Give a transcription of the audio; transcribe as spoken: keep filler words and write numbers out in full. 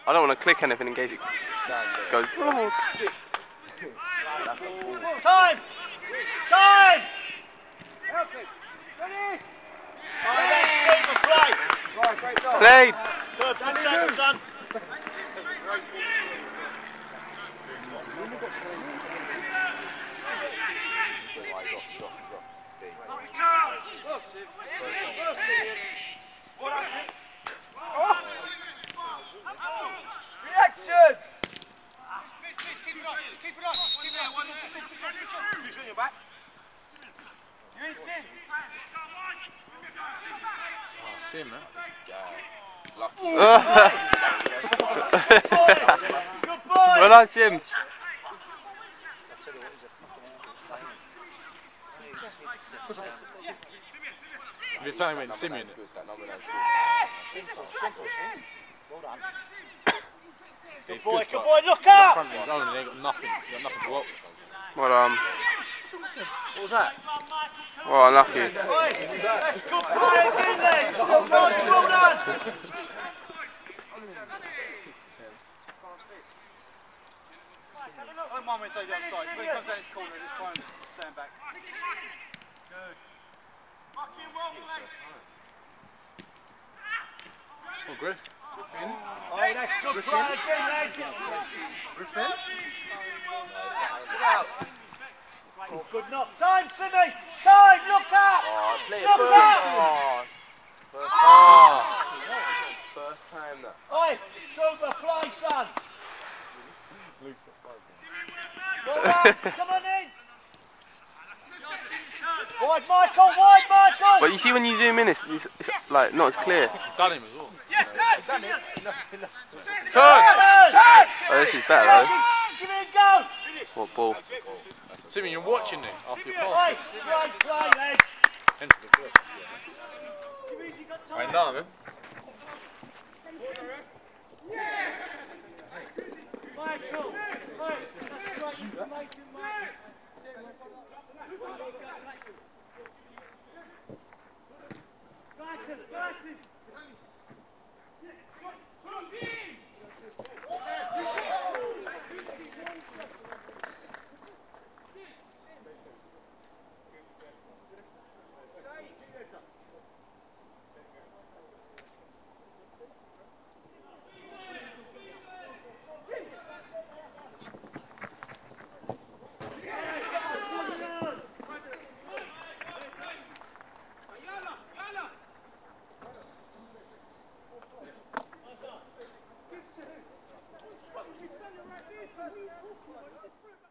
I don't want to click anything in case it goes. Oh. Time! Time! Ready? Oh, that's super play! Right, great job. Played! Good, good tackle, son. Reaction! Keep it up, keep it up, keep it up. Who's on your back? You in Sim? Oh, Sim, man. Lucky. Good boy! Well done, Sim. If it's playing with Simeon. Well done. Good boy, good boy, look out! Front of his own, they got nothing. They got nothing to work with. Well done. What was that? Well, unlucky. Oi, that's good play again then! Well done, well done! I don't mind when it's over the other side. When he comes down his corner, just try and stand back. Good. Fucking well played. Oh, Griff. Oh, that's good play again, lads. Griffin? Oh, good knock. Time, Simmy! Time, look up! Oh, play it look first. up! Oh, first time. First time that. Oi, super play, son. Well done, come on in. Wide Michael, wide Michael! But you see when you zoom in, it's, it's, it's like not as clear. Done him as well. Done it. Turn! Turn! Oh, this is better though. Give it a go! What ball? Simeon, you're watching it after your pass. Oi, great play, lads. Enter the club. I know, man. Michael! Oi, that's great information, Michael. Brighton, Brighton! He's standing right there.